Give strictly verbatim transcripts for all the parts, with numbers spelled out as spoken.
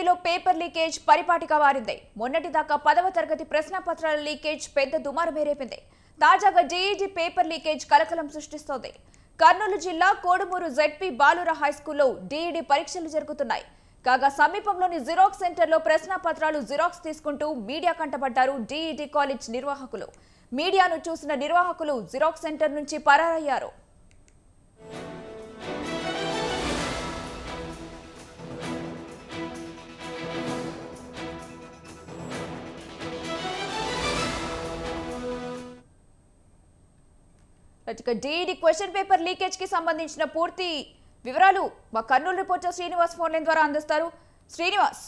ఏపీలో paper leakage పరిపాటిగా మారింది. మొన్నటిదాకా పదవ తరగతి ప్రశ్నపత్రాల లీకేజ్ పెద్ద దుమారమే రేపింది. తాజాగా డీఈడీ పేపర్ లీకేజ్ కలకలం సృష్టిస్తోంది. కర్నూలు జిల్లా కోడుమూరు జెడ్పీ బాలుర హైస్కూల్లో డీఈడీ పరీక్షలు జరుగుతున్నాయి. కాగా సమీపంలోని జిరాక్స్ సెంటర్లో ప్రశ్నపత్రాలు జిరాక్స్ తీసుకుంటూ మీడియా కంటపడ్డారు డీఈడీ కాలేజ్ నిర్వాహకులు. మీడియాను చూసిన నిర్వాహకులు జిరాక్స్ సెంటర్ నుంచి పరారయ్యారు. డీఈడీ క్వశ్చన్ పేపర్ లీకేజ్ కి సంబంధించిన పూర్తి వివరాలు మా కర్నూలు రిపోర్టర్ శ్రీనివాస్ ఫోన్ లైన్ ద్వారా అందిస్తారు. శ్రీనివాస్,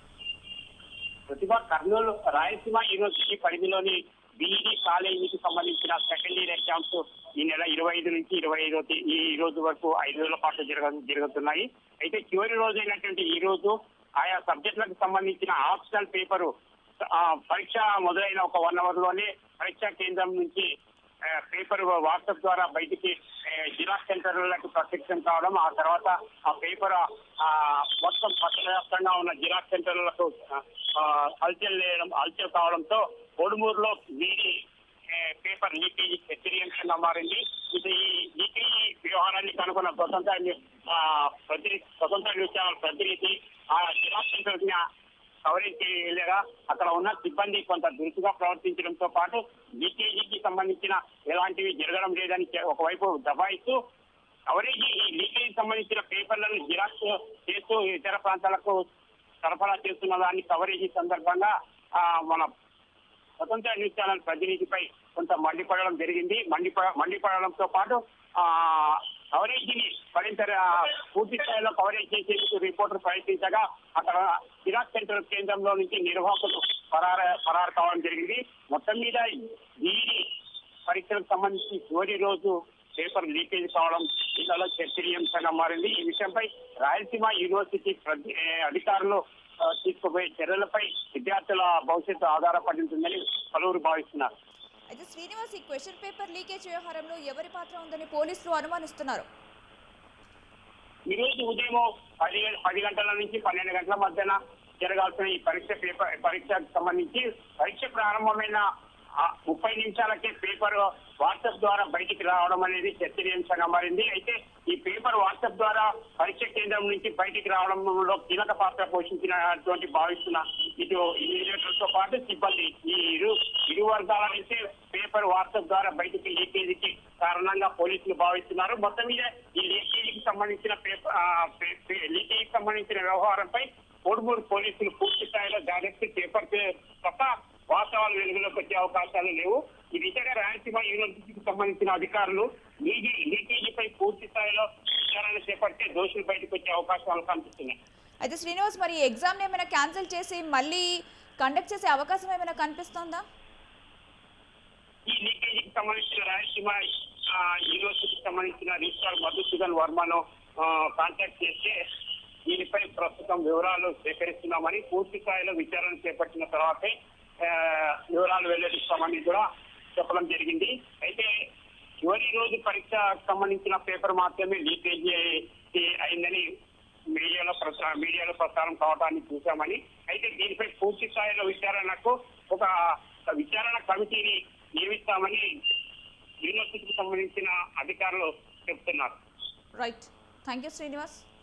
ప్రతిభ కర్నూలు రాయలసీమ యూనివర్సిటీ పరిధిలోని డీఈడీ కాలేజీకి సంబంధించిన సెకండ్ ఇయర్ ఎగ్జామ్స్ ఈ నెల ఇరవై ఐదు నుంచి ఇరవై ఐదో ఈ రోజు వరకు ఐదు రోజుల పాటు జరగ జరుగుతున్నాయి. అయితే చివరి రోజు అయినటువంటి ఈ రోజు ఆయా సబ్జెక్టులకు సంబంధించిన ఆప్షనల్ పేపరు పరీక్ష మొదలైన ఒక వన్ అవర్ లోనే పరీక్షా కేంద్రం నుంచి పేపర్ వాట్సాప్ ద్వారా బయటికి జిరాక్స్ సెంటర్లకు ప్రత్యక్షం కావడం, ఆ తర్వాత ఆ పేపర్ మొత్తం పట్టవ్యాప్తంగా ఉన్న జిరాక్స్ సెంటర్లకు హల్చల్ చేయడం హల్చల్ కావడంతో కోడుమూరులో వీడి పేపర్ లీకేజీ హెచ్చరికంగా మారింది. ఇది ఈ లీకేజీ వ్యవహారాన్ని కనుగొన్న స్వతంత్ర ప్రతినిధి స్వతంత్ర న్యూస్ ఛానల్ ప్రతినిధి ఆ జిరాక్స్ సెంటర్ కవరేజ్ చేయలేగా అక్కడ ఉన్న సిబ్బంది కొంత దురుసుగా ప్రవర్తించడంతో పాటు లీకేజీకి సంబంధించిన ఎలాంటివి జరగడం లేదని ఒకవైపు దబాయిస్తూ కవరేజీ ఈ లీకేజీ సంబంధించిన పేపర్లను జిరాక్స్ చేస్తూ ఇతర ప్రాంతాలకు సరఫరా చేస్తున్న దాన్ని కవరేజీ సందర్భంగా మన స్వతంత్ర న్యూస్ ఛానల్ ప్రతినిధిపై కొంత మండిపడడం జరిగింది. మండిప మండిపడడంతో పాటు ఆ కవరేజీని మరింత పూర్తి స్థాయిలో కవరేజ్ చేసేందుకు రిపోర్టర్ ప్రయత్నించగా అక్కడ జిరాక్స్ సెంటర్ కేంద్రంలో నుంచి నిర్వాహకులు పరార పరారు కావడం జరిగింది. మొత్తం మీద డీఈడీ పరీక్షలకు సంబంధించి చివరి రోజు పేపర్ లీకేజ్ కావడం జిల్లాలో చర్చనీయాంశంగా మారింది. ఈ విషయంపై రాయలసీమ యూనివర్సిటీ అధికారులు తీసుకుపోయే చర్యలపై విద్యార్థుల భవిష్యత్తు ఆధారపడి ఉంటుందని పలువురు భావిస్తున్నారు. అయితే శ్రీనివాస్, ఈ క్వశ్చన్ పేపర్ లీకేజ్ వ్యవహారంలో ఎవరి పాత్ర ఉందని పోలీసులు అనుమానిస్తున్నారు? ఈ రోజు ఉదయం పది పది గంటల నుంచి పన్నెండు గంటల మధ్యన జరగాల్సిన ఈ పరీక్ష పేపర్ పరీక్షకు సంబంధించి పరీక్ష ప్రారంభమైన ముప్పై నిమిషాలకే పేపర్ వాట్సాప్ ద్వారా బయటికి రావడం అనేది చర్చనీయాంశంగా మారింది. అయితే ఈ పేపర్ వాట్సాప్ ద్వారా పరీక్ష కేంద్రం నుంచి బయటికి రావడంలో కీలక పాత్ర పోషించినటువంటి భావిస్తున్న ఇటు ఇన్విజిలేటర్తో పాటు సిబ్బంది ఈ ఇరు ఇరు వర్గాల నుంచే పేపర్ వాట్సాప్ ద్వారా బయటికి లీకేజీకి కారణంగా పోలీసులు భావిస్తున్నారు. మొత్తం మీద ఈ లీకేజీకి సంబంధించిన పేపర్ లీకేజీకి సంబంధించిన వ్యవహారంపై కోడుమూరు పోలీసులు పూర్తి స్థాయిలో జాగ్రత్త చేపడితే తప్ప వాస్తవాలు వెలుగులోకి వచ్చే అవకాశాలు లేవు. ఈ దిశగా రాయలసీమ యూనివర్సిటీకి సంబంధించిన అధికారులు లీకేజీపై పూర్తి స్థాయిలో విచారణ చేపడితే దోషులు బయటకు వచ్చే అవకాశాలు కనిపిస్తున్నాయి. అయితే శ్రీనివాస్, మరి ఎగ్జామ్ ఏమైనా క్యాన్సిల్ చేసి మళ్ళీ కండక్ట్ చేసే అవకాశం ఏమైనా కనిపిస్తోందా? ఈ లీకేజీకి సంబంధించిన రాయలసీమ యూనివర్సిటీకి సంబంధించిన రిజిస్ట్రార్ మధుసూదన్ వర్మను కాంటాక్ట్ చేస్తే దీనిపై ప్రస్తుతం వివరాలు సేకరిస్తున్నామని, పూర్తి స్థాయిలో విచారణ చేపట్టిన తర్వాతే వివరాలు వెల్లడిస్తామని కూడా చెప్పడం జరిగింది. అయితే చివరి రోజు పరీక్షకు సంబంధించిన పేపర్ మాత్రమే లీకేజీ అయిందని మీడియాలో ప్రచారం మీడియాలో ప్రచారం కావడాన్ని చూశామని, అయితే దీనిపై పూర్తి స్థాయిలో విచారణకు ఒక విచారణ కమిటీని నియమిస్తామని యూనివర్సిటీకి సంబంధించిన అధికారులు చెప్తున్నారు. Right, thank you Srinivas.